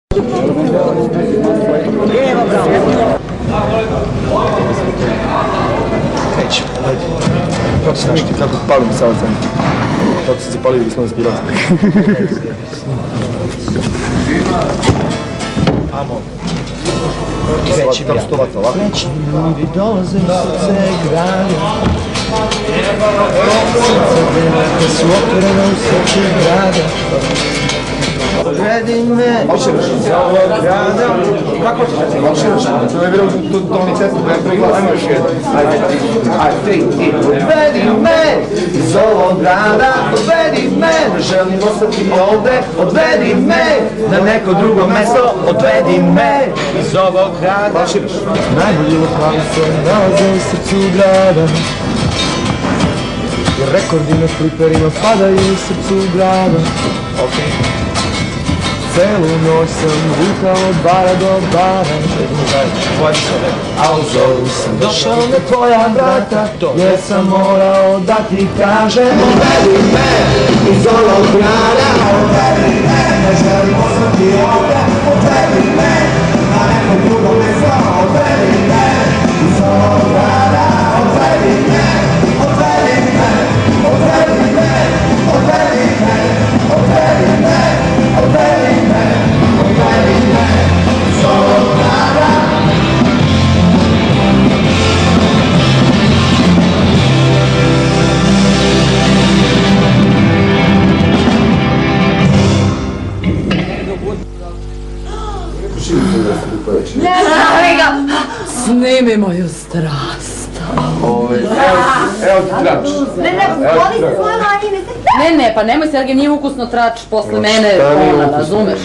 Kreći, ajde. Kako se našti, kako palim sa ovim? Kako se zapalio i slovenski raz? Amo. Kreći, kako se to vata, ovako? Kreći, ljudi dolaze iz srce grada. Srce velike su otvorene u srcu grada. Odvedi me iz ovog grada. Kako ćeš reći? To je bilo tonicetu, da je priglas. Ajmo još jedno. Ajde, odvedi me iz ovog grada. Odvedi me, ne želim ostati ovde. Odvedi me na neko drugo mesto. Odvedi me iz ovog grada. Najbolji lokavi se nalaze u srcu grada. Jer rekordi na fliperima padaju u srcu grada. Celu noć sam vukao od bara do bara. A u zoru sam došao na tvoja vrata, jer sam morao da ti kažem: odvedi me iz ovog grada. Odvedi me, ne želim ostati ovdje. Odvedi me na neko drugo mesto. Odvedi me iz ovog grada. Odvedi me, odvedi me, odvedi me, odvedi me, odvedi me, odvedi me, odvedi me iz ovog grada. Snimi moju strast. Evo ti trač. Ne, pa nemoj Sergej, nije ukusno trač posle mene, razumeš?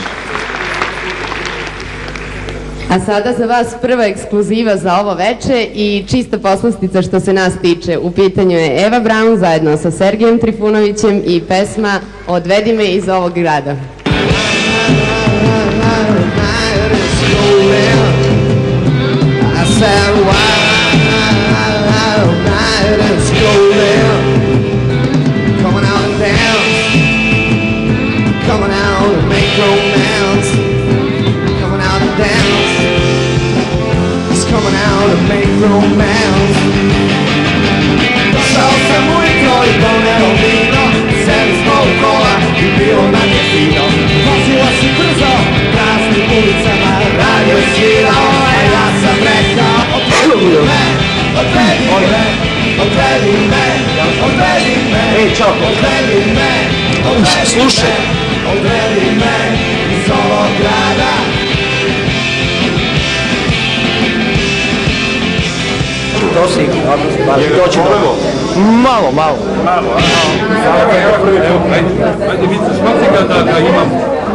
A sada za vas prva ekskluziva za ovo veče i čista poslastica što se nas tiče. U pitanju je Eva Braun zajedno sa Sergejem Trifunovićem i pesma Odvedi me iz ovog grada. Romance. Došao sam ujutro i doneo vino, seli smo u kola i bilo nam je fino. Vozila si brzo, praznim ulicama, radio je svirao, a ja sam rekao: odvedi me, odvedi me, odvedi me, odvedi me, odvedi me, odvedi me, odvedi me iz ovog grada. Dosig, doći do... Malo. Evo prvi put. Ajde, misliš nocika da imam?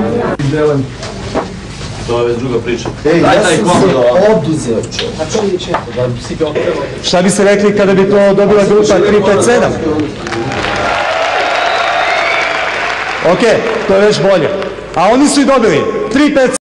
To je već druga priča. Ej, ja sam se oduzeo čovječe. Šta bi se rekli kada bi to dobila grupa 357? Ok, to je već bolje. A oni su i dobili 357.